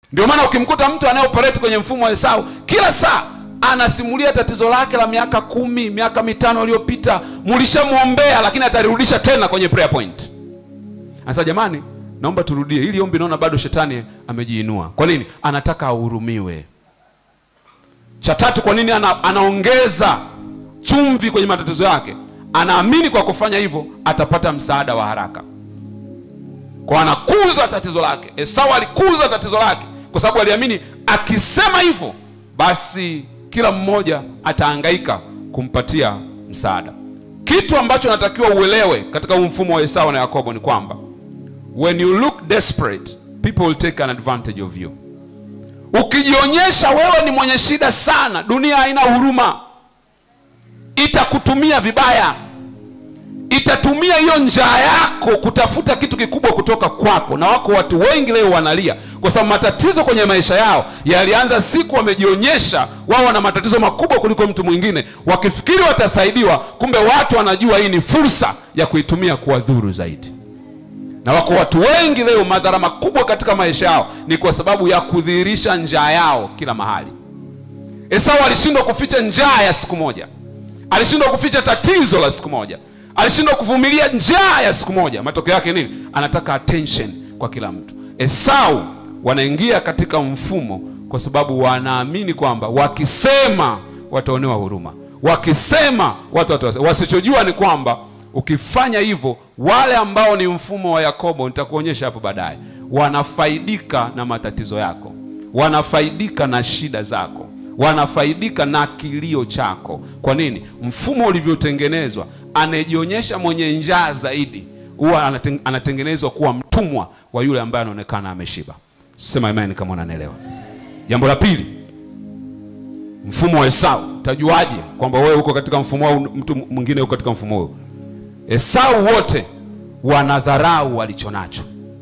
Ndio maana ukimkuta mtu anayeoperate kwenye mfumo wa Esau, kila saa anasimulia tatizo lake la miaka 10, miaka 5 iliyopita. Mulishamuombea lakini atarudisha tena kwenye prayer point. Sasa jamani, naomba turudie ili ombi, naona bado shetani amejiinua. Kwa nini? Anataka ahurumiwe. Cha tatu, kwa nini anaongeza chumvi kwenye matatizo yake? Anaamini kwa kufanya hivyo atapata msaada wa haraka. Kwa anakuza tatizo lake. Esau alikuza tatizo lake kwa sababu aliamini akisema hivyo basi kila mmoja atahangaika kumpatia msaada. Kitu ambacho natakiwa uelewe katika mfumo wa Esau na Yakobo ni kwamba when you look desperate, people will take an advantage of you. Ukijionyesha wewe ni mwenye shida sana, dunia haina huruma, itakutumia vibaya. Itatumia hiyo njaa yako kutafuta kitu kikubwa kutoka kwako. Na wako watu wengi leo wanalia kwa sababu matatizo kwenye maisha yao yalianza siku wamejionyesha wao wana matatizo makubwa kuliko mtu mwingine, wakifikiri watasaidiwa, kumbe watu wanajua hii ni fursa ya kuitumia kuwadhuru zaidi. Na wako watu wengi leo madhara makubwa katika maisha yao ni kwa sababu ya kudhihirisha njaa yao kila mahali. Esau alishindwa kuficha njaa ya siku moja. Alishindwa kuficha tatizo la siku moja. Alishindwa kuvumilia njaa ya siku moja. Matokeo yake nini? Anataka attention kwa kila mtu. Esau wanaingia katika mfumo kwa sababu wanaamini kwamba wakisema wataonewa huruma. Wakisema wasichojua ni kwamba ukifanya hivyo, wale ambao ni mfumo wa Yakobo, nitakuonyesha hapo baadaye, wanafaidika na matatizo yako. Wanafaidika na shida zako. Wanafaidika na kilio chako. Kwa nini? Mfumo ulivyotengenezwa, anajionyesha mwenye njaa zaidi huwa anatengenezwa kuwa mtumwa wa yule ambaye anaonekana ameshiba. Sema amen kama unanielewa. Jambo la pili, mfumo wa Esau. Utajuaje kwamba wewe uko katika mfumo au mtu mwingine uko katika mfumo huo? Esau wote wanadharau walichonacho.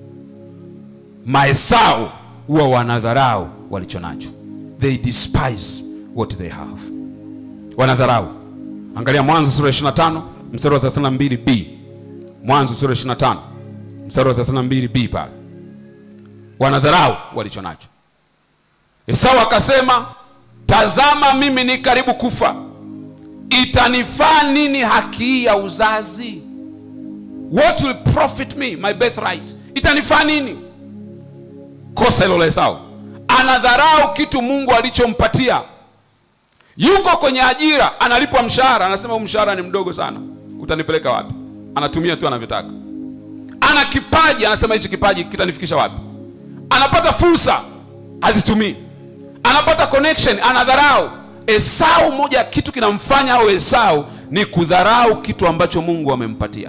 Maesau huwa wanadharau walichonacho. They despise what they have. Wanadharau. Angalia Mwanzo sura 25 mstari wa 32b. Mwanzo sura 25 mstari wa 32b pale. Wanadharau walichonacho. Esau akasema, tazama mimi ni karibu kufa. Itanifaa nini haki ya uzazi? What will profit me my birthright? Itanifaa nini? Kosa hilo la Esau. Anadharau kitu Mungu alichompatia. Yuko kwenye ajira, analipwa mshahara, anasema mshahara ni mdogo sana, utanipeleka wapi? Anatumia tu anavyotaka. Ana kipaji, anasema hichi kipaji kitanifikisha wapi? Anapata fursa, hazitumii. Anapata connection, anadharau. Esau, moja kitu kinamfanya au Esau ni kudharau kitu ambacho Mungu amempatia.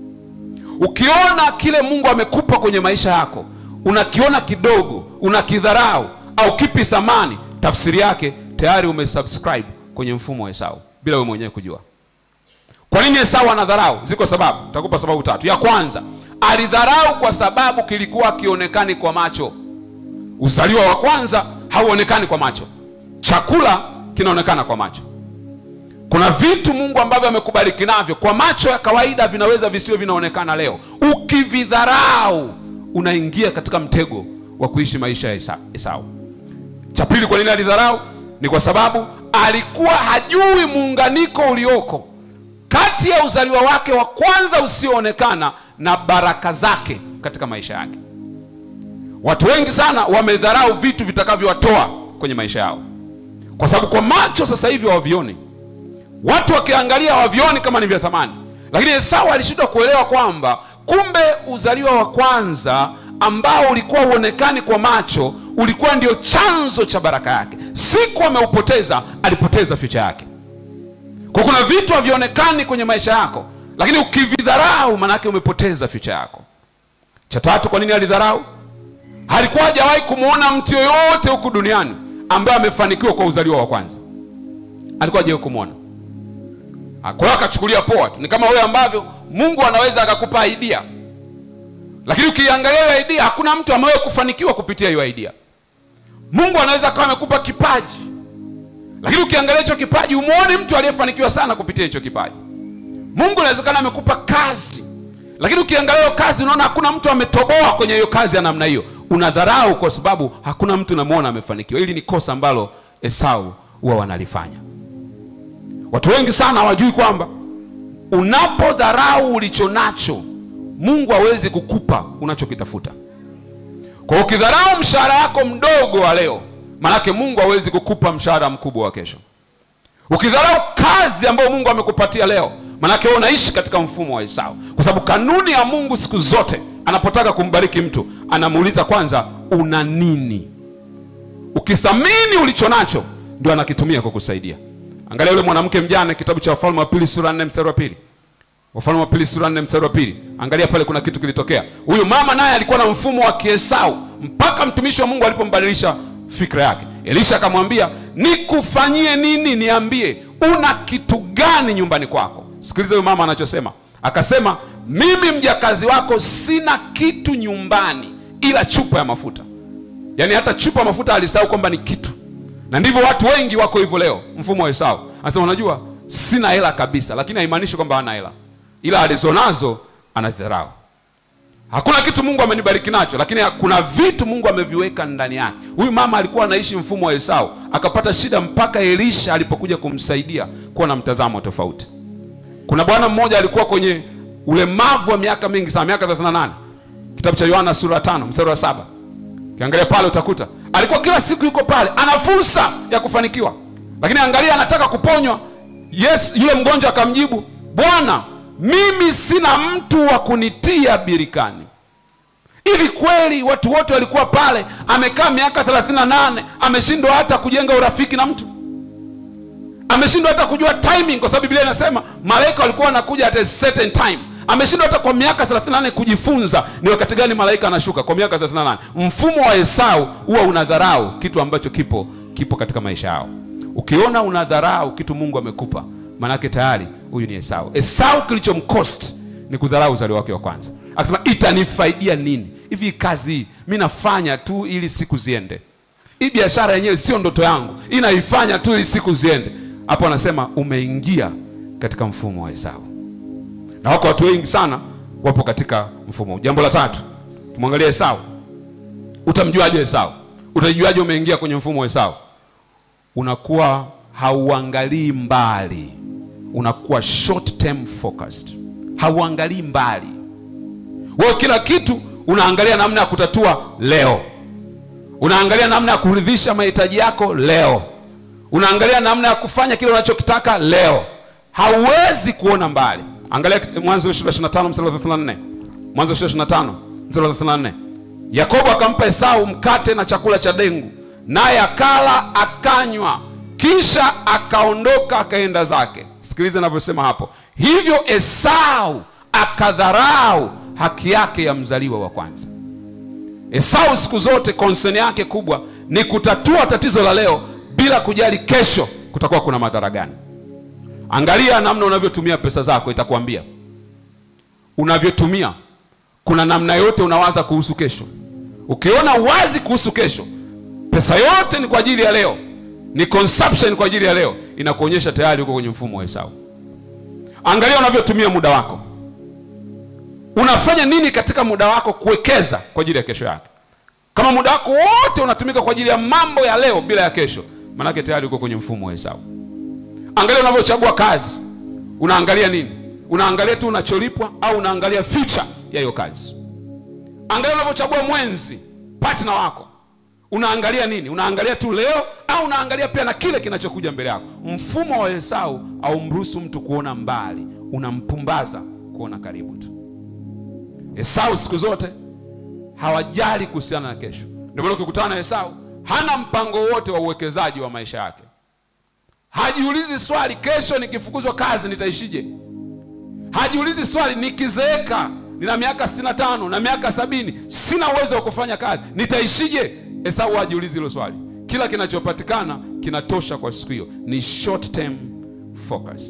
Ukiona kile Mungu amekupa kwenye maisha yako, unakiona kidogo, unakidharau au kipi thamani, tafsiri yake tayari umesubscribe kwenye mfumo wa Esau bila wewe mwenyewe kujua. Kwa nini Esau anadharau? Ziko sababu. Nitakupa sababu 3. Ya kwanza, alidharau kwa sababu kilikuwa kionekani kwa macho. Uzaliwa wa kwanza hauonekani kwa macho. Chakula kinaonekana kwa macho. Kuna vitu Mungu ambavyo amekubariki navyo kwa macho ya kawaida vinaweza visiwe vinaonekana leo. Ukividharau unaingia katika mtego wa kuishi maisha ya Esau. Cha pili, kwa nini alidharau? Ni kwa sababu alikuwa hajui muunganiko ulioko kati ya uzaliwa wake wa kwanza usioonekana na baraka zake katika maisha yake. Watu wengi sana wamedharau vitu vitakavyowatoa kwenye maisha yao, kwa sababu kwa macho sasa hivi hawavioni. Watu wakiangalia hawavioni kama ni vya thamani. Lakini Esau alishindwa kuelewa kwamba kumbe uzaliwa wa kwanza ambao ulikuwa uonekani kwa macho ulikuwa ndio chanzo cha baraka yake. Siku ameupoteza, alipoteza future yake. Kwa kuna vitu havionekani kwenye maisha yako, lakini ukividharau maana yake umepoteza future yako. Cha tatu, kwa nini alidharau? Alikuwa hajawahi kumuona mtu yoyote huku duniani ambaye amefanikiwa kwa uzaliwa wa kwanza. Alikuwa hajawahi kumuona. Kwa hiyo akachukulia poa tu. Ni kama wewe ambavyo Mungu anaweza akakupa idea, lakini ukiangalia hiyo idea hakuna mtu amewahi kufanikiwa kupitia hiyo idea. Mungu anaweza akawa amekupa kipaji, lakini ukiangalia hicho kipaji umuone mtu aliyefanikiwa sana kupitia hicho kipaji. Mungu anawezekana amekupa kazi, lakini ukiangalia hiyo kazi unaona hakuna mtu ametoboa kwenye hiyo kazi ya namna hiyo. unadharau kwa sababu hakuna mtu unamuona amefanikiwa. Hili ni kosa ambalo Esau huwa wanalifanya. Watu wengi sana hawajui kwamba unapodharau ulichonacho, Mungu hawezi kukupa unachokitafuta. Kwa ukidharau mshahara wako mdogo wa leo, manake Mungu hawezi kukupa mshahara mkubwa wa kesho. Ukidharau kazi ambayo Mungu amekupatia leo, manake wewe unaishi katika mfumo wa Esau. Kwa sababu kanuni ya Mungu siku zote anapotaka kumbariki mtu, anamuuliza kwanza, una nini? Ukithamini ulichonacho, ndio anakitumia kukusaidia. Angalia yule mwanamke mjane, kitabu cha Wafalme wa Pili sura 4 mstari wa 2. Wafalme wa Pili sura 4 mstari wa 2. Angalia pale kuna kitu kilitokea. Huyu mama naye alikuwa na mfumo wa Kiesau, mpaka mtumishi wa Mungu alipombadilisha fikra yake. Elisha akamwambia, nikufanyie nini? Niambie, una kitu gani nyumbani kwako? Sikiliza huyu mama anachosema. Akasema, mimi mjakazi wako sina kitu nyumbani ila chupa ya mafuta. Yaani hata chupa ya mafuta alisahau kwamba ni kitu. Na ndivyo watu wengi wako hivyo leo, mfumo wa Esau. Anasema, unajua sina hela kabisa, lakini haimaanishi kwamba hana hela. Ila alizonazo anadharau. Hakuna kitu Mungu amenibariki nacho, lakini kuna vitu Mungu ameviweka ndani yake. Huyu mama alikuwa anaishi mfumo wa Esau, akapata shida mpaka Elisha alipokuja kumsaidia kuwa na mtazamo tofauti. Kuna bwana mmoja alikuwa kwenye ulemavu wa miaka mingi sana, miaka 38. Kitabu cha Yohana sura 5 mstari wa 7. Kiangalia pale utakuta alikuwa kila siku yuko pale, ana fursa ya kufanikiwa. Lakini angalia, anataka kuponywa. Yes, yule mgonjwa akamjibu, Bwana, mimi sina mtu wa kunitia birikani. Hivi kweli watu wote walikuwa pale, amekaa miaka 38, ameshindwa hata kujenga urafiki na mtu? Ameshindwa hata kujua timing, kwa sababu Biblia inasema malaika walikuwa wanakuja at a certain time. Ameshindwa hata kwa miaka 38 kujifunza ni wakati gani malaika anashuka kwa miaka 38. Mfumo wa Esau huwa unadharau kitu ambacho kipo katika maisha yao. Ukiona unadharau kitu Mungu amekupa, manake tayari huyu ni Esau. Esau kilichomcost ni kudharau uzali wake wa kwanza. Akasema, itanifaidia nini? Hivi kazi hii mimi nafanya tu ili siku ziende. Hii biashara yenyewe sio ndoto yangu, inaifanya tu ili siku ziende. Hapo anasema umeingia katika mfumo wa Esau. Na wako watu wengi sana wapo katika mfumo. Jambo la tatu, tumwangalie Esau. Utamjuaje Esau? Utajuaje umeingia kwenye mfumo wa Esau? Unakuwa hauangalii mbali. Unakuwa short term focused. Hauangalii mbali. Wewe kila kitu unaangalia namna ya kutatua leo. Unaangalia namna ya kuridhisha mahitaji yako leo. Unaangalia namna ya kufanya kile unachokitaka leo. Hauwezi kuona mbali. Angalia Mwanzo 25 mstari wa 34. Mwanzo 25 mstari wa 34. Yakobo akampa Esau mkate na chakula cha dengu, naye akala akanywa, kisha akaondoka akaenda zake. Sikiliza ninavyosema hapo. Hivyo Esau akadharau haki yake ya mzaliwa wa kwanza. Esau siku zote concern yake kubwa ni kutatua tatizo la leo bila kujali kesho kutakuwa kuna madhara gani. Angalia namna unavyotumia pesa zako, itakwambia. Unavyotumia, kuna namna yote unawaza kuhusu kesho. Ukiona wazi kuhusu kesho, pesa yote ni kwa ajili ya leo, ni consumption kwa ajili ya leo, inakuonyesha tayari uko kwenye mfumo wa Esau. Angalia unavyotumia muda wako. Unafanya nini katika muda wako kuwekeza kwa ajili ya kesho yake? Kama muda wako wote unatumika kwa ajili ya mambo ya leo bila ya kesho, manake tayari uko kwenye mfumo wa Esau. Angalia unavyochagua kazi. Unaangalia nini? Unaangalia tu unacholipwa au unaangalia future ya hiyo kazi? Angalia unavyochagua mwenzi, partner wako. Unaangalia nini? Unaangalia tu leo au unaangalia pia na kile kinachokuja mbele yako? Mfumo wa Esau haumruhusu mtu kuona mbali, unampumbaza kuona karibu tu. Esau siku zote hawajali kuhusiana na kesho. Ndio maana ukikutana na Esau, hana mpango wote wa uwekezaji wa maisha yake. Hajiulizi swali, kesho nikifukuzwa kazi nitaishije? Hajiulizi swali, nikizeeka, nina miaka 65 na miaka 70, sina uwezo wa kufanya kazi, nitaishije? Esau hajiulizi hilo swali. Kila kinachopatikana kinatosha kwa siku hiyo. Ni short term focused.